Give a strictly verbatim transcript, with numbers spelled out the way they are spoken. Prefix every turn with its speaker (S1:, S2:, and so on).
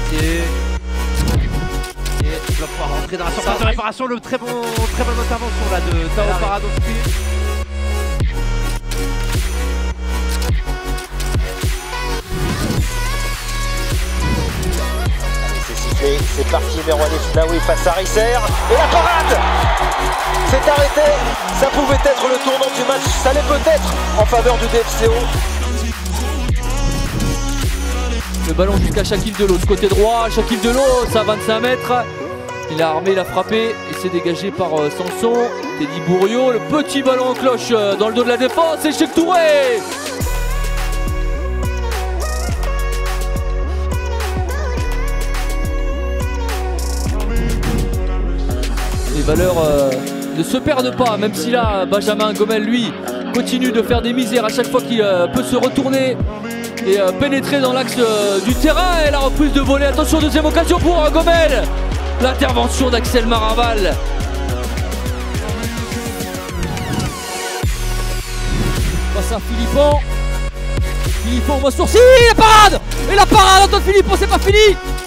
S1: Cartier. Et il va pouvoir rentrer dans la surface de réparation. Le très bon, très bonne intervention là de Tao Paradowski.
S2: C'est parti, Merwan Efnaoui face à Risser. Et la parade s'est arrêtée. Ça pouvait être le tournant du match. Ça l'est peut-être en faveur du D F C O.
S3: Le ballon jusqu'à Shaquille Delo, côté droit. Shaquille Delo, ça à vingt-cinq mètres. Il a armé, il a frappé. Et c'est dégagé par euh, Sanson. Teddy Bourriot. Le petit ballon en cloche euh, dans le dos de la défense. Et Cheikh Touré. Les valeurs euh, ne se perdent pas, même si là Benjamin Gomel lui continue de faire des misères à chaque fois qu'il euh, peut se retourner et euh, pénétrer dans l'axe euh, du terrain. Et la reprise de volée, attention, deuxième occasion pour euh, Gomel. L'intervention d'Axel Maraval. Face à Philippon. Philippon va sourcil, la parade. Et la parade, Antoine Philippon, c'est pas fini.